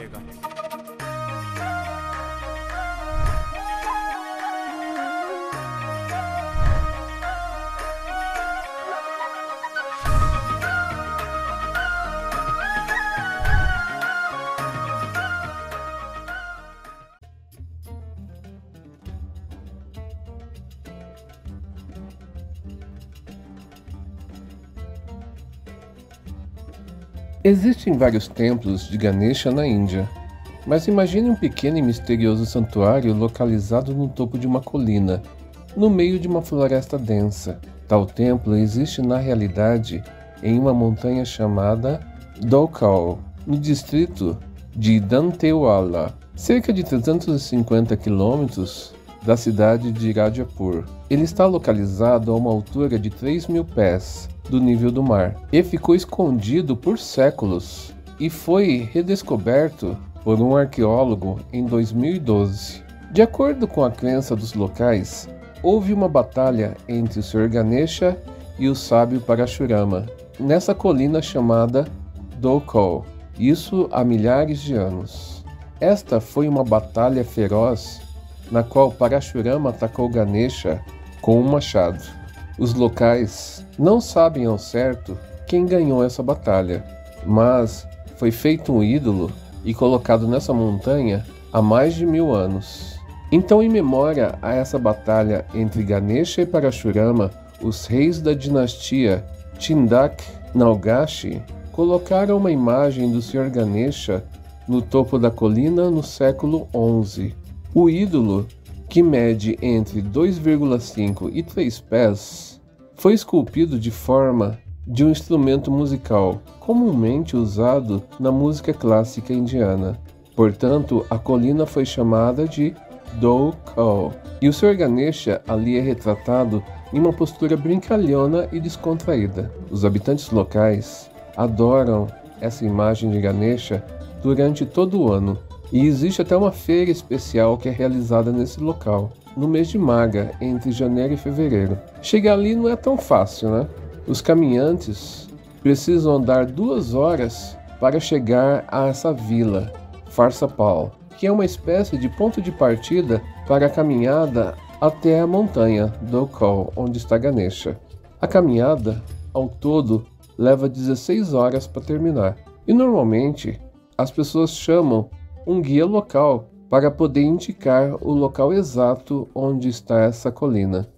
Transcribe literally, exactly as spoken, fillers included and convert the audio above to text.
रहेगा। Existem vários templos de Ganesha na Índia, mas imagine um pequeno e misterioso santuário localizado no topo de uma colina, no meio de uma floresta densa. Tal templo existe na realidade em uma montanha chamada Dokal, no distrito de Dantewala, cerca de trezentos e cinquenta quilômetros da cidade de Rajapur. Ele está localizado a uma altura de três mil pés do nível do mar e ficou escondido por séculos e foi redescoberto por um arqueólogo em dois mil e doze. De acordo com a crença dos locais, houve uma batalha entre o senhor Ganesha e o sábio Parashurama nessa colina chamada Dokal, isso há milhares de anos. Esta foi uma batalha feroz na qual Parashurama atacou Ganesha com um machado. Os locais não sabem ao certo quem ganhou essa batalha, mas foi feito um ídolo e colocado nessa montanha há mais de mil anos. Então, em memória a essa batalha entre Ganesha e Parashurama, os reis da dinastia Chindak Nalgashi colocaram uma imagem do senhor Ganesha no topo da colina no século onze. O ídolo, que mede entre dois vírgula cinco e três pés, foi esculpido de forma de um instrumento musical comumente usado na música clássica indiana. Portanto, a colina foi chamada de Dokal. E o senhor Ganesha ali é retratado em uma postura brincalhona e descontraída. Os habitantes locais adoram essa imagem de Ganesha durante todo o ano. E existe até uma feira especial que é realizada nesse local, no mês de Maga, entre janeiro e fevereiro. Chegar ali não é tão fácil, né? Os caminhantes precisam andar duas horas para chegar a essa vila, Farsapal, que é uma espécie de ponto de partida para a caminhada até a montanha Dokal, onde está Ganesha. A caminhada, ao todo, leva dezesseis horas para terminar. E normalmente, as pessoas chamam um guia local para poder indicar o local exato onde está essa colina.